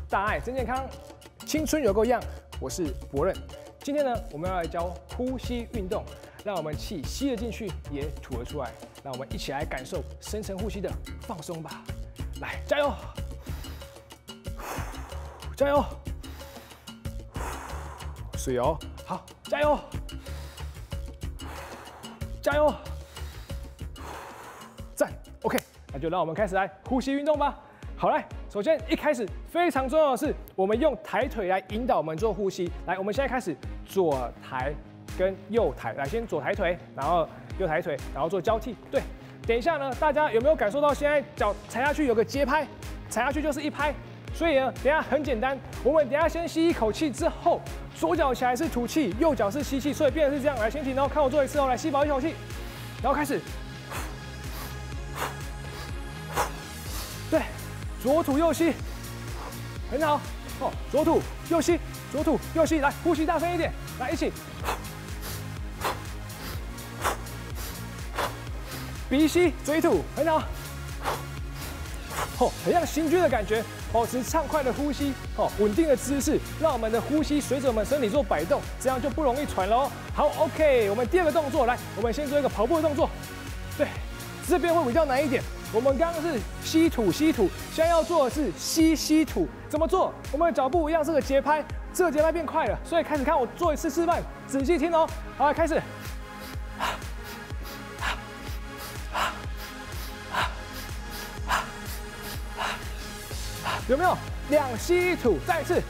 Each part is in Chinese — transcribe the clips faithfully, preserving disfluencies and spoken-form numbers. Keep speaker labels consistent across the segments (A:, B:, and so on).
A: 大爱真健康，青春有够样，我是博任。今天呢，我们要来教呼吸运动，让我们气吸了进去，也吐了出来。让我们一起来感受深层呼吸的放松吧。来，加油！加油！水哦，好，加油！加油！赞 ，OK， 那就让我们开始来呼吸运动吧。好，来，首先一开始非常重要的是，我们用抬腿来引导我们做呼吸。来，我们现在开始左抬跟右抬，来，先左抬腿，然后右抬腿，然后做交替。对，等一下呢，大家有没有感受到现在脚踩下去有个节拍？踩下去就是一拍。所以呢，等一下很简单，我们等一下先吸一口气之后，左脚起来是吐气，右脚是吸气，所以变成是这样。来，先停哦，看我做一次哦，来吸饱一口气，然后开始。对，左吐右吸，很好哦。左吐右吸，左吐右吸，来呼吸大声一点，来一起，鼻吸嘴吐，很好。哦，很像行军的感觉，保持畅快的呼吸，哦，稳定的姿势，让我们的呼吸随着我们身体做摆动，这样就不容易喘喽。好 ，OK， 我们第二个动作，来，我们先做一个跑步的动作。对，这边会比较难一点。我们刚刚是吸吐吸吐，现在要做的是吸吸吐，怎么做？我们的脚步一样是个节拍，这个节拍变快了，所以开始看我做一次示范，仔细听哦。好，开始。有没有？两吸一吐，再一次。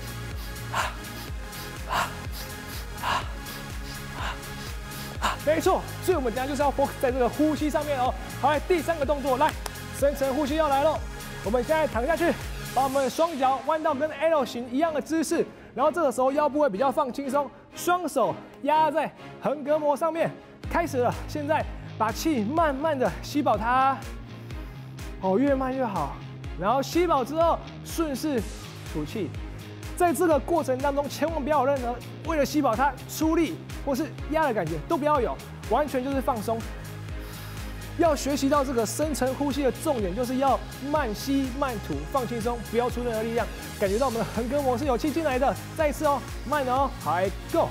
A: 没错，所以我们等一下就是要 focus 在这个呼吸上面哦。好，来第三个动作，来，深层呼吸要来喽。我们现在躺下去，把我们的双脚弯到跟 L 型一样的姿势，然后这个时候腰部会比较放轻松，双手压在横膈膜上面。开始了，现在把气慢慢的吸饱它，哦，越慢越好。然后吸饱之后，顺势吐气。在这个过程当中，千万不要有任何为了吸饱它出力或是压的感觉，都不要有，完全就是放松。要学习到这个深层呼吸的重点，就是要慢吸慢吐，放轻松，不要出任何力量，感觉到我们的横膈膜是有气进来的。再一次哦，慢哦，好，来 go，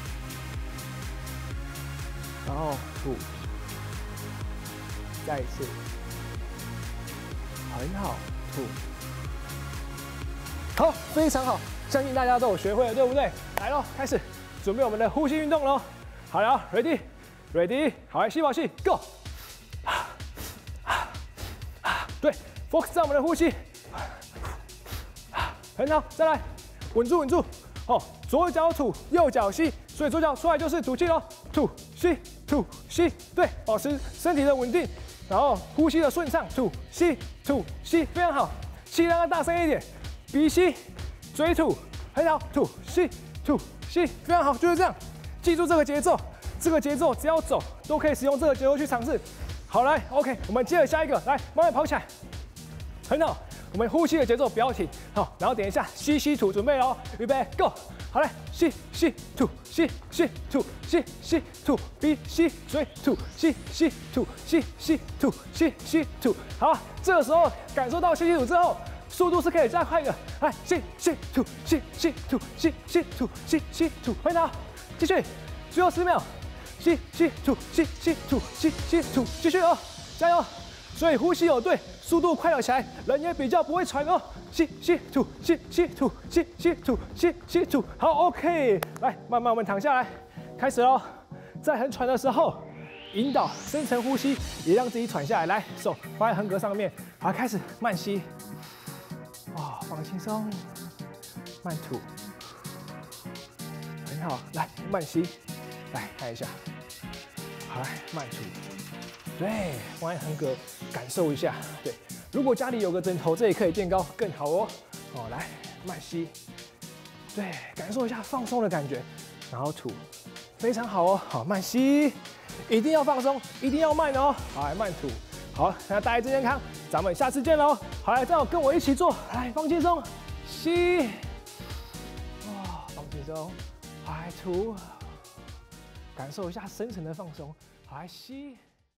A: 然后吐，再一次，很好。吐，好，非常好，相信大家都有学会了，对不对？来喽，开始准备我们的呼吸运动喽。好了 ，ready，ready， 好，来吸饱气 ，go， 对 ，focus 在我们的呼吸，很好，再来，稳住，稳住，哦，左脚吐，右脚吸，所以左脚出来就是吐气喽，吐吸，吐吸，对，保持身体的稳定。然后呼吸的顺畅，吐吸吐吸，非常好，气让它大声一点，鼻吸嘴吐，很好，吐吸吐吸，非常好，就是这样，记住这个节奏，这个节奏只要走都可以使用这个节奏去尝试。好，来 ，OK， 我们接着下一个，来慢慢跑起来，很好，我们呼吸的节奏不要停，好，然后等一下吸吸吐，准备喽，预备 ，Go， 好来，吸吸吐吸吸吐吸吸吐，鼻吸嘴吐吸吸吐吸吸吐吸吸吐，好，这个时候感受到吸吸吐之后，速度是可以加快的，来吸吸吐吸吸吐吸吸吐吸吸吐，回头继续，最后十秒，吸吸吐吸吸吐吸吸吐，继续哦，加油！所以呼吸有对，速度快了起来，人也比较不会喘哦。吸吸吐吸吸吐吸吸吐吸吸吐，好 ，OK， 来，慢慢我们躺下来，开始喽。在很喘的时候，引导深层呼吸，也让自己喘下来。来，手放在横膈上面，好，开始慢吸，哦，放轻松，慢吐，很好，来慢吸，来看一下，好，来慢吐。对，放在横膈，感受一下。对，如果家里有个枕头，这也可以垫高，更好哦。好，来慢吸，对，感受一下放松的感觉，然后吐，非常好哦。好，慢吸，一定要放松，一定要慢哦。好，来慢吐。好，那大家真健康，咱们下次见喽。好，来，正好跟我一起做，来放轻松，吸，哇，放轻松，好，来吐，感受一下深层的放松。好，来吸。